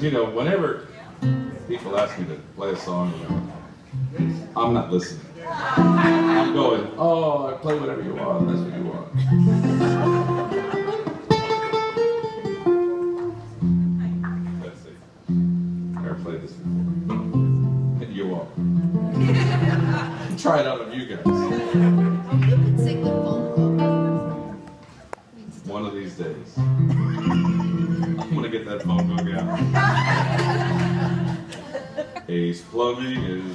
Because, you know, whenever people ask me to play a song, you know, I'm not listening. I'm going, oh, play whatever you want, that's what you want. Let's see. Never played this before. You won't. Try it out of you guys. You can sing with phone book. One of these days. I'm gonna get that phone book out. Ace Plumbing is...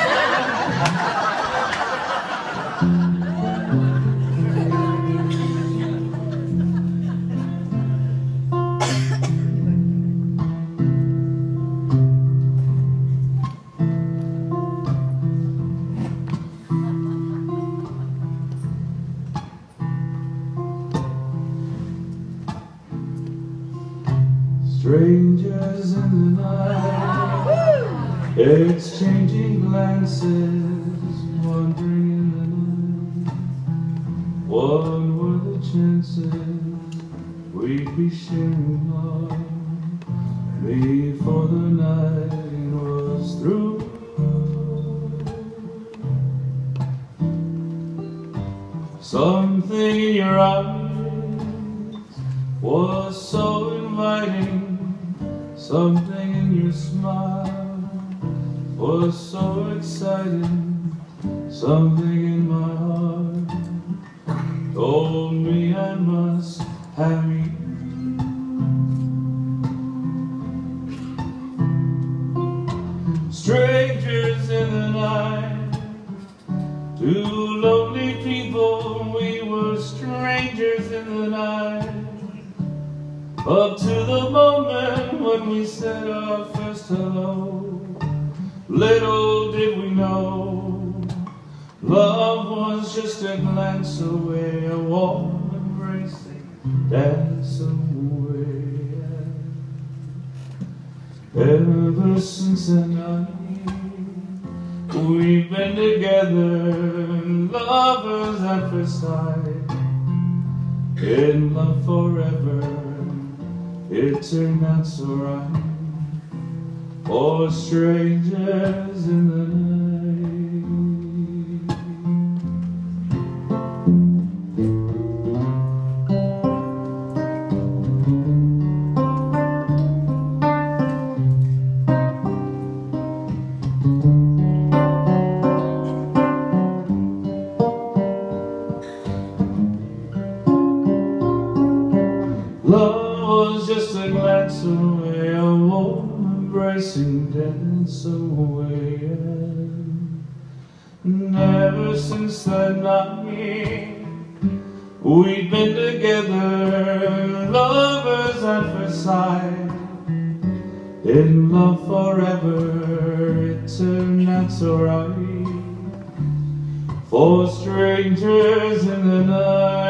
Strangers in the night, exchanging glances, wandering in the night. What were the chances we'd be sharing love before the night was through? Something in your eyes was so inviting. Something in your smile was so exciting. Something in my heart told me I must have you. Strangers in the night, two lonely people, we were strangers in the night. Up to the moment when we said our first hello, little did we know, love was just a glance away, a warm embracing dance away. Ever since that night, we've been together, lovers at first sight, in love forever. It turned out so right for strangers in the love was just a glance away, a warm embracing dance away. And ever since that night, we've been together, lovers at first sight, in love forever. It turned out so right for strangers in the night.